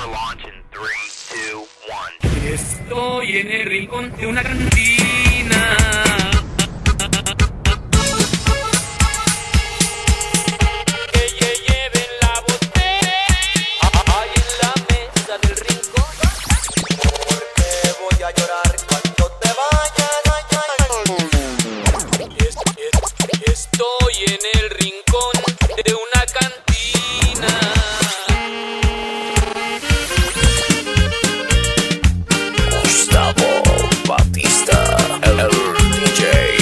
Estoy en el rincón de una cantina. Que lleven la botella ahí en la mesa del rincón. Porque voy a llorar cuando te vayas. Estoy en el rincón de una cantina. Gustavo Batista, el DJ.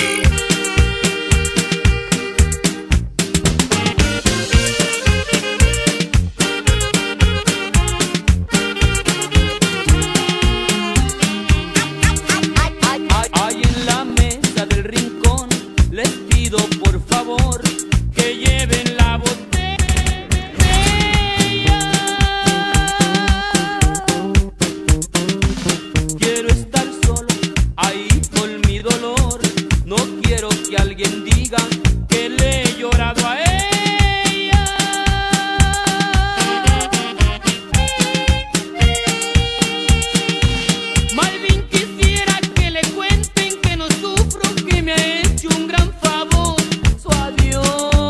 Ahí en la mesa del rincón les pido por favor que lleven la botella. Quiero estar solo ahí con mi dolor. No quiero que alguien diga que le he llorado a ella. Más bien quisiera que le cuenten que no sufro, que me ha hecho un gran favor su adiós.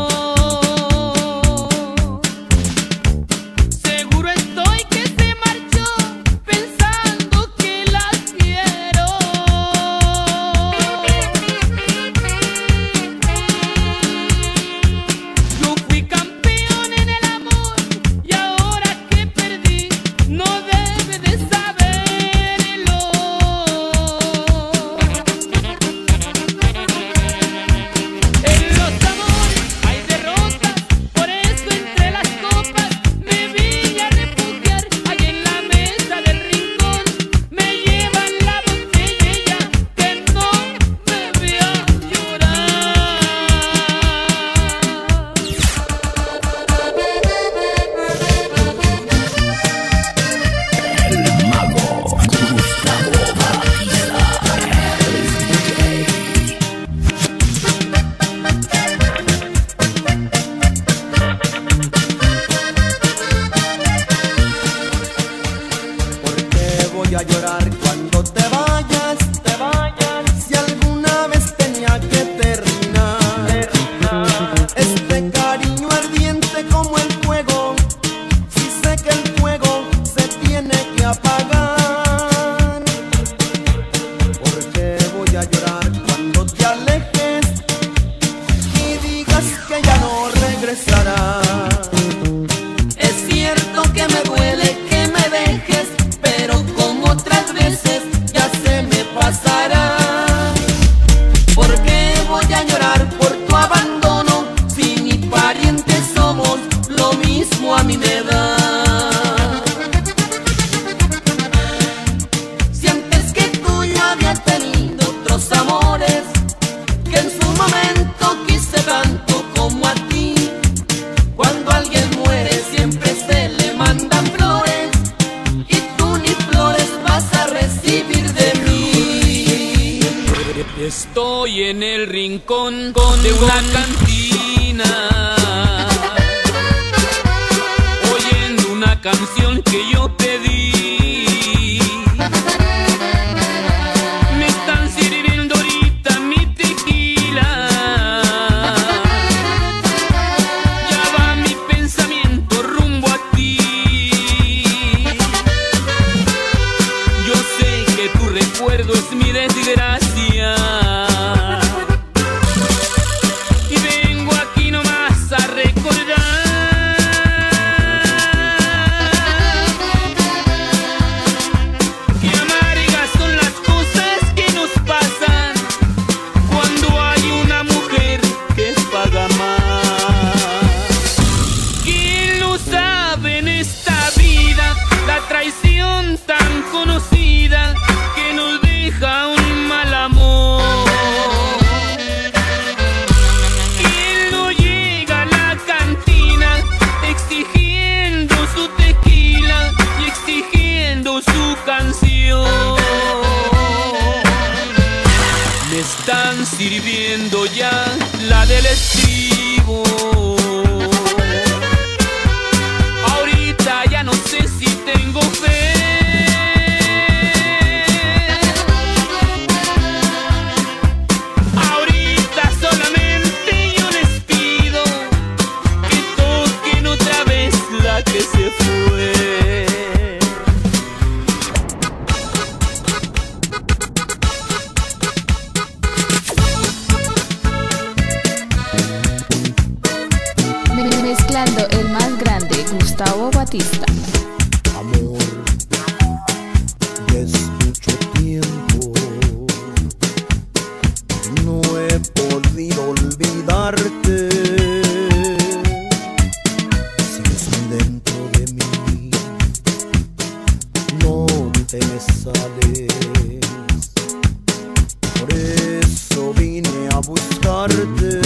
Seguro estoy que se marchó pensando que la quiero. Yo fui campeón en el amor y ahora que perdí no debe de saberlo. En los amores hay derrotas, por eso entre las copas me vine a refugiar. Allí en la mesa del rincón me llevan la botella que no me vea llorar. El mago Gustavo Batista, el DJ. Porque voy a llorar cuando te vayas, si alguna vez tenía que terminar este cariño ardiente como el fuego. Si sé que el fuego se tiene que apagar. Porque voy a llorar cuando te alejes y digas que ya no regresarás. Es cierto que me duele que me dejes, pero como otras veces ya se me pasará. Porque voy a llorar por tu abandono, si ni parientes somos, lo mismo a mí me da. Si antes que tú yo había tenido otros amores, que en su momento quise tanto como a ti. Cuando alguien muere siempre se le mandan flores, y tú ni flores vas a recibir de mí. Estoy en el rincón de una cantina, oyendo una canción que yo pedí. Me están sirviendo ahorita mi tequila. Ya va mi pensamiento rumbo a ti. Yo sé que tu recuerdo es mi desgracia, y vengo aquí nomás a recordar que amargas son las cosas que nos pasan cuando hay una mujer que paga más. ¿Quién lo sabe en esta vida? La traición tan conocida que nos deja un mal amor. ¿Quién no llega a la cantina exigiendo su tequila y exigiendo su canción? Me están sirviendo ya la del estribo. Ahorita ya no sé si tengo Gustavo Batista. Amor, ya es mucho tiempo, no he podido olvidarte. Sigues dentro de mí, no te me sales. Por eso vine a buscarte.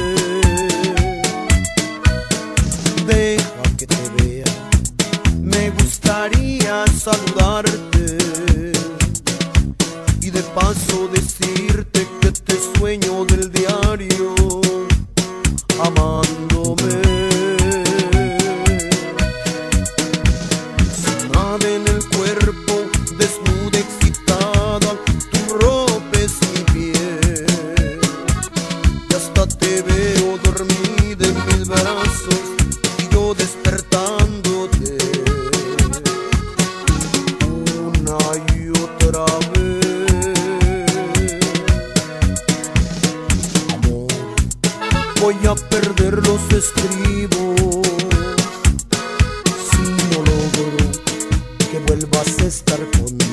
Deja que te vea, me gustaría saludarte y de paso decirte que te sueño del diario amándome. Sin nada en el cuerpo, desnuda, excitada, tú rompes mi piel y hasta te veo dormida en mis brazos y yo despertándote una y otra vez. Amor, voy a perder los estribos si no logro que vuelvas a estar conmigo.